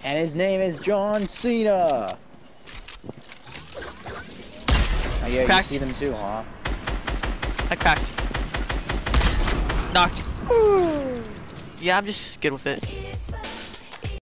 And his name is John Cena. Oh yeah, Cracked. you see them too, huh? I cracked. Knocked. Yeah, I'm just good with it.